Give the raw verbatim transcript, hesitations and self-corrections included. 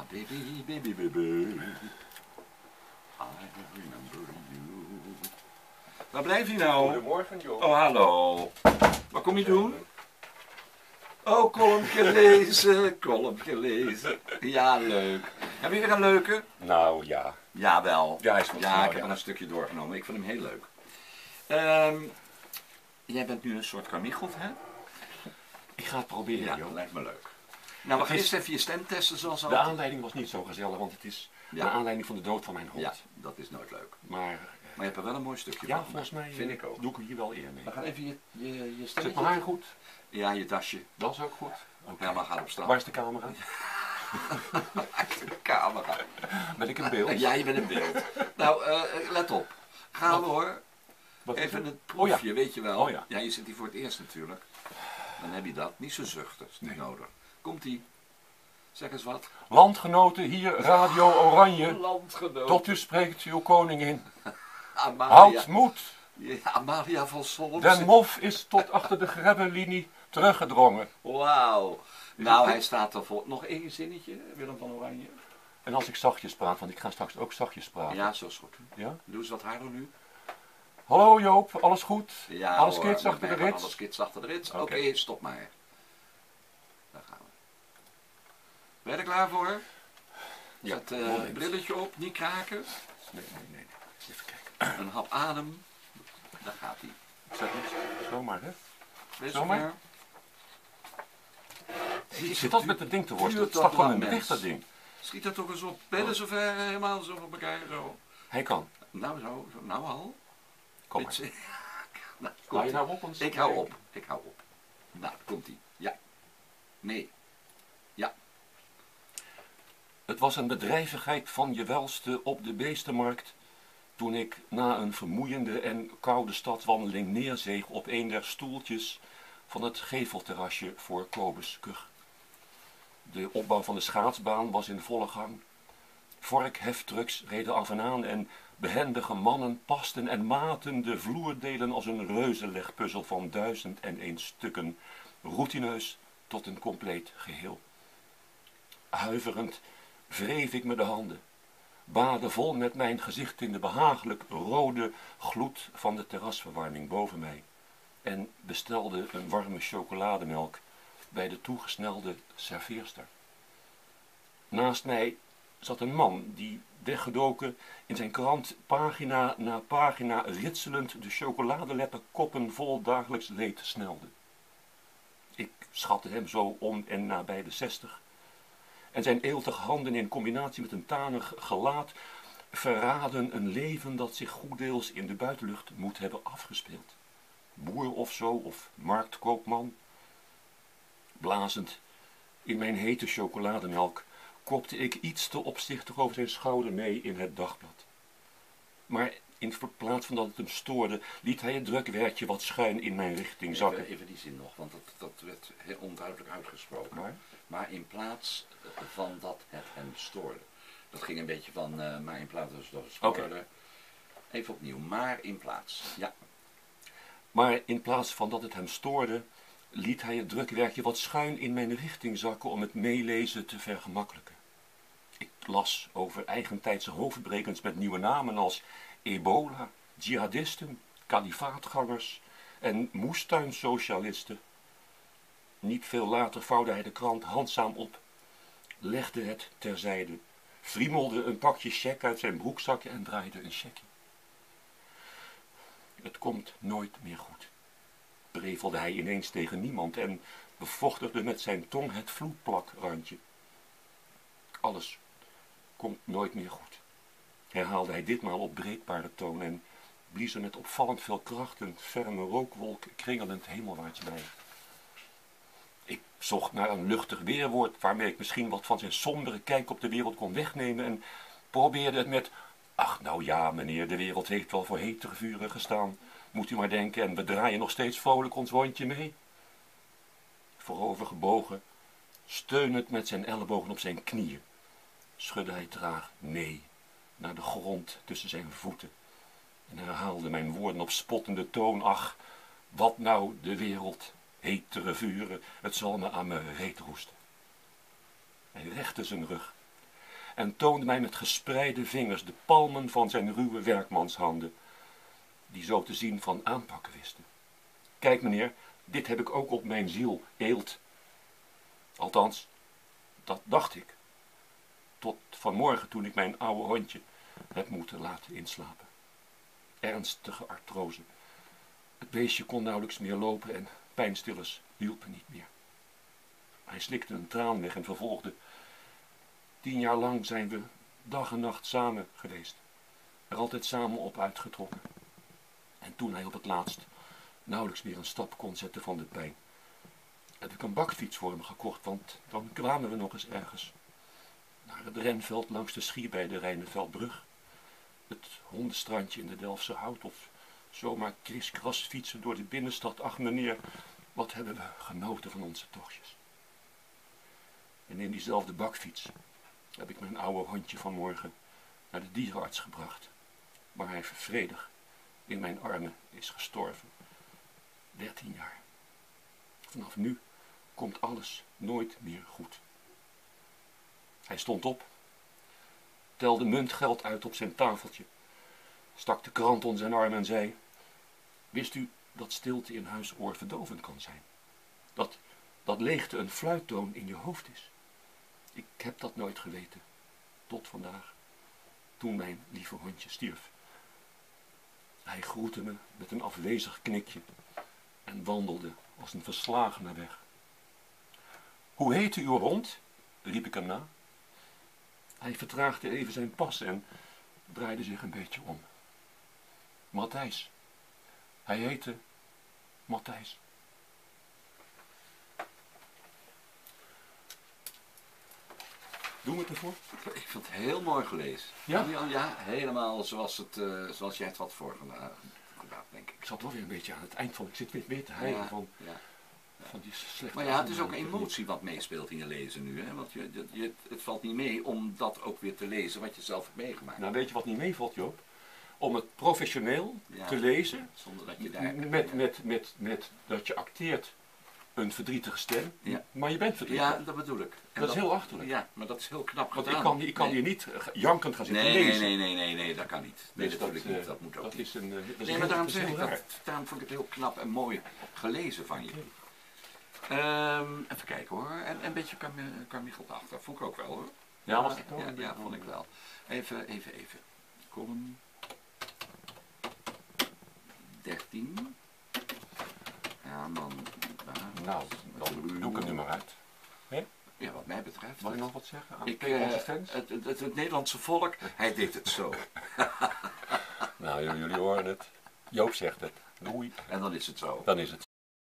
baby, baby, baby. I remember you. Waar blijf je nou? Goedemorgen, joh. Oh, hallo. Wat kom je doen? Oh, columnje lezen, columnje lezen. Ja, leuk. Heb je weer een leuke? Nou, ja. Jawel. Ja, is wel ja, snel, ik heb ja. er een stukje doorgenomen. Ik vind hem heel leuk. Um, jij bent nu een soort kamichelt, hè? Ik ga het proberen, Ja, joh. dat lijkt me leuk. Nou, we gaan eerst even je stem testen zoals De altijd. aanleiding was niet zo gezellig, want het is Ja. naar aanleiding van de dood van mijn hond. Ja, dat is nooit leuk. Maar, Maar je hebt er wel een mooi stukje ja, van. volgens mij vind eh, ik ook. doe ik er hier wel eer mee. We gaan even je, je, je Zit stemmetje. mijn haar goed? Ja, je dasje. Dat is ook goed. Oké. Ja, maar gaat op straat. Waar is de camera? Achter de camera. Ben ik in beeld? Ja, je bent in beeld. Nou, uh, let op. Gaan we hoor. Wat is Even het? het proefje, Oh ja. weet je wel. Oh ja. Ja, je zit hier voor het eerst natuurlijk. Dan heb je dat. Niet zo zuchten, is niet Nee. nodig. Komt-ie. Zeg eens wat. Landgenoten, hier Radio Oranje. Landgenoot. Tot u spreekt uw koningin. Amalia. Houd moed. Ja, Amalia van Solms. Den Mof is tot achter de Grebbenlinie teruggedrongen. Wauw. Nou, hij staat er voor. Nog één zinnetje, Willem van Oranje. En als ik zachtjes praat, want ik ga straks ook zachtjes praten. Ja, zo is goed. Ja? Doe eens wat harder nu. Hallo Joop, alles goed? Ja, alles hoor, kids met achter de mij gaat rits? Alles kids achter de rits. Oké, Oké. okay, stop maar. Daar gaan we. Ben je er klaar voor? Ja, Zet uh, moment. het brilletje op, niet kraken. Nee, nee, nee. nee. Even kijken. Een hap adem. Daar gaat hij. Ik zet niet zomaar, hè? Wees Zomaar? zover. Ik zit altijd met het ding te worstelen. Het duurt staat toch gewoon in lang, de weg, mens. dat ding. Schiet er toch eens op. Ben je er zover helemaal zo op elkaar zo? Hij kan. Nou zo, zo nou al. Kom maar. Beetje- nou, Hou komt je ie. nou op? Anders Ik hou op. Ik hou op. Nou, komt ie. Ja. Nee. Ja. Het was een bedrijvigheid van je welste op de beestenmarkt, toen ik na een vermoeiende en koude stadwandeling neerzeeg op een der stoeltjes van het gevelterrasje voor Kobus Kug. De opbouw van de schaatsbaan was in volle gang. Vorkheftrucks reden af en aan en behendige mannen pasten en maten de vloerdelen als een reuzenlegpuzzel van duizend en één stukken, routineus tot een compleet geheel. Huiverend wreef ik me de handen, baadde vol met mijn gezicht in de behagelijk rode gloed van de terrasverwarming boven mij en bestelde een warme chocolademelk bij de toegesnelde serveerster. Naast mij zat een man die weggedoken in zijn krant pagina na pagina ritselend de chocoladeletterkoppen vol dagelijks leed snelde. Ik schatte hem zo om en nabij de zestig. En zijn eeltige handen in combinatie met een tanig gelaat verraden een leven dat zich goeddeels in de buitenlucht moet hebben afgespeeld. Boer of zo, of marktkoopman. Blazend in mijn hete chocolademelk kopte ik iets te opzichtig over zijn schouder mee in het dagblad. Maar in plaats van dat het hem stoorde, liet hij het drukwerkje wat schuin in mijn richting zakken. Even, even die zin nog, want dat, dat werd heel onduidelijk uitgesproken. Maar? Maar in plaats van dat het hem stoorde. Dat ging een beetje van, uh, maar in plaats dat het stoorde. Oké. Even opnieuw, maar in plaats. Ja. Maar in plaats van dat het hem stoorde, liet hij het drukwerkje wat schuin in mijn richting zakken om het meelezen te vergemakkelijken. Ik las over eigentijdse hoofdbrekens met nieuwe namen als ebola, jihadisten, kalifaatgangers en moestuinsocialisten. Niet veel later vouwde hij de krant handzaam op, legde het terzijde, friemelde een pakje cheque uit zijn broekzakje en draaide een cheque. Het komt nooit meer goed, prevelde hij ineens tegen niemand en bevochtigde met zijn tong het vloedplakrandje. Alles komt nooit meer goed, herhaalde hij ditmaal op breekbare toon en blies er met opvallend veel kracht een ferme rookwolk kringelend hemelwaarts bij. Ik zocht naar een luchtig weerwoord waarmee ik misschien wat van zijn sombere kijk op de wereld kon wegnemen en probeerde het met: ach nou ja meneer, de wereld heeft wel voor hetere vuren gestaan, moet u maar denken, en we draaien nog steeds vrolijk ons rondje mee. Voorover gebogen, steunend met zijn ellebogen op zijn knieën, schudde hij traag nee naar de grond tussen zijn voeten en herhaalde mijn woorden op spottende toon: ach, wat nou de wereld, hetere vuren, het zal me aan mijn reet roesten. Hij rechtte zijn rug, en toonde mij met gespreide vingers de palmen van zijn ruwe werkmanshanden, die zo te zien van aanpakken wisten. Kijk meneer, dit heb ik ook op mijn ziel, eelt. Althans, dat dacht ik. Tot vanmorgen toen ik mijn oude hondje heb moeten laten inslapen. Ernstige artrose. Het beestje kon nauwelijks meer lopen en pijnstillers hielpen niet meer. Hij slikte een traan weg en vervolgde: Tien jaar lang zijn we dag en nacht samen geweest. Er altijd samen op uitgetrokken. En toen hij op het laatst nauwelijks meer een stap kon zetten van de pijn, heb ik een bakfiets voor hem gekocht, want dan kwamen we nog eens ergens. Naar het renveld langs de Schie bij de Rijnenveldbrug. Het hondenstrandje in de Delftse Hout of zomaar kriskras fietsen door de binnenstad. Ach meneer, wat hebben we genoten van onze tochtjes. En in diezelfde bakfiets heb ik mijn oude hondje vanmorgen naar de dierenarts gebracht, waar hij vredig in mijn armen is gestorven. Dertien jaar. Vanaf nu komt alles nooit meer goed. Hij stond op, telde muntgeld uit op zijn tafeltje, stak de krant onder zijn arm en zei: Wist u dat stilte in huis oorverdovend kan zijn? Dat, dat leegte een fluittoon in je hoofd is? Ik heb dat nooit geweten, tot vandaag, toen mijn lieve hondje stierf. Hij groette me met een afwezig knikje en wandelde als een verslagene weg. Hoe heette uw hond? Riep ik hem na. Hij vertraagde even zijn pas en draaide zich een beetje om. Matthijs. Hij heette Matthijs. Doen we het ervoor? Ik vind het heel mooi gelezen. Ja? Ja, ja, helemaal zoals, het, uh, zoals jij het had voorgedaan, denk ik. Ik zat wel weer een beetje aan het eind van, ik zit weer, weer te hijgen Ja, van, ja. van die slechte... Maar ja, het is ook emotie wat meespeelt in je lezen nu. Hè? Want je, je, je, het valt niet mee om dat ook weer te lezen wat je zelf hebt meegemaakt. Nou, weet je wat niet meevalt, Joop? Om het professioneel Ja, te lezen, zonder dat je daar... met, met, met, met dat je acteert een verdrietige stem, Ja. maar je bent verdrietig. Ja, dat bedoel ik. En dat is heel achterlijk. Ja, maar dat is heel knap Want gedaan. ik kan, ik kan nee. hier niet jankend gaan zitten nee, lezen. Nee, nee, nee, nee, dat kan niet. Nee, Dus natuurlijk dat, niet. uh, Dat moet ook dat niet. is een, uh, dat is nee, heel, maar daarom dat is zeg heel ik raar. dat. Daarom vond ik het heel knap en mooi gelezen van je. Okay. Um, even kijken hoor. En een beetje Carmichael achter. Dat vond ik ook wel hoor. Ja, was het ja, ja, ja, vond ik wel. Even, even, even. Column dertien. Ja man. Nou, dan doe ik hem nu maar uit. He? Ja, wat mij betreft. Mag je nog wat zeggen aan ik, uh, onze uh, fans? Het, het, het, het Nederlandse volk, hij deed het zo. Nou, jullie horen het. Joop zegt het. Doei. En dan is het zo. Dan is het zo.